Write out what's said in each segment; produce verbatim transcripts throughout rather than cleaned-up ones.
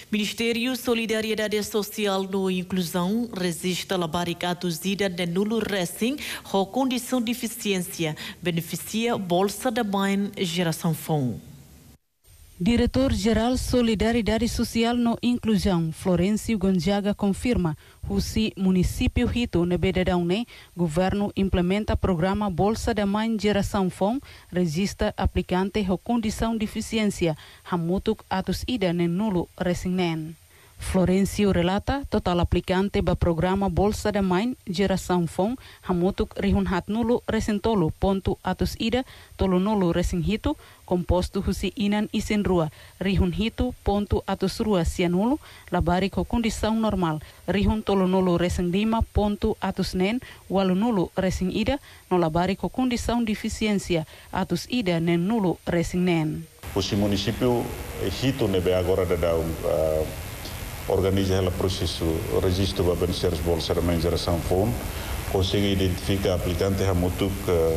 Ministério Solidariedade Social no Inclusão resiste a barricaduzida de nulo Racing com condição de deficiência, beneficia Bolsa da Mãe Geração Fom. Diretor-Geral Solidariedade Social no Inclusão, Florencio Gonzaga, confirma que o município Rito, na Bedadaune, governo implementa programa Bolsa da Mãe Geração Fom, registra aplicante com condição de deficiência, hamutuk atus ida nem nulo resinen. Florencio relata total aplicante ba programa Bolsa da Mãe Geração Fom, hamutuk rihunhat nulo resentolo ponto atus ida tolo nulo resinhito, composto husi inan isin rua, rihun hito ponto atus rua sianulo, labari ko condição normal, rihun tolo nulo resing lima ponto atus nen, walu nulo resing ida, no labari ko condição deficiência, atus ida nen nulo resing nen. O município Hito nebe agora da uh, organiza o processo registro para beneficiários Bolsa da Mãe Geração Fom, consegue identificar aplicante hamutuk uh,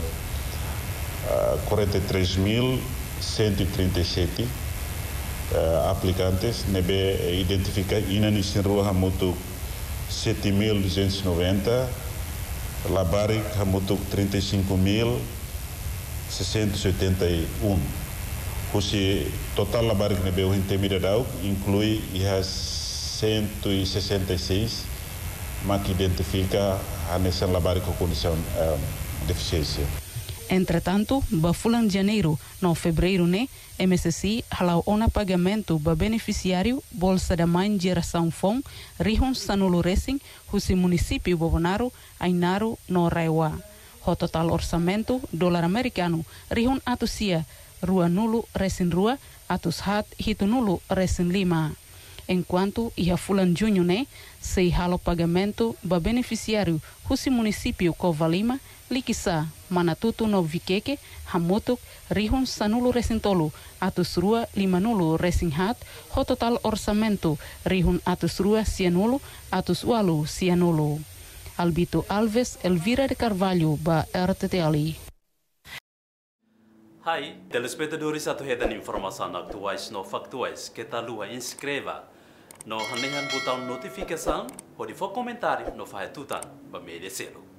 uh, quarenta e três mil cento e trinta e sete uh, aplicantes, nebe identifica inanis em rua hamutuk sete mil duzentos e noventa, Labarik hamutuk trinta e cinco mil seiscentos e oitenta e um. O total Labarik nebe o intimidadau inclui as cento e sessenta e seis, mas que identifica a nessa Labarik com condição de deficiência. Entretanto, bafulan janeiro, no fevereiro, né, M S C halau ona pagamento ba beneficiário Bolsa da Mãe Geração Fom, rihon sanulo racing, husi município Bobonaro, Ainaro, no Raiwa. O total orçamento, dólar americano, rihon atusia, rua nulo racing rua, atus hat hito nulo racing lima. Enquanto ia fulan junho, né, se halo pagamento ba beneficiário husi município Covalima, Liquissa, Manatutu no Viqueque, Hamutuk, Rihon Sanulo Resintolo, atus rua lima nulo Resinghat, ho total orçamento, Rihon atus rua cianulo, atus walu cianulo. Albito Alves, Elvira de Carvalho, ba R T T ali. Hai, telespectadores atau hedan informação atuais no factuais, que tal lua inscreva no hanehan botão notificação, ou de for comentário no fahetutan, ba media selo.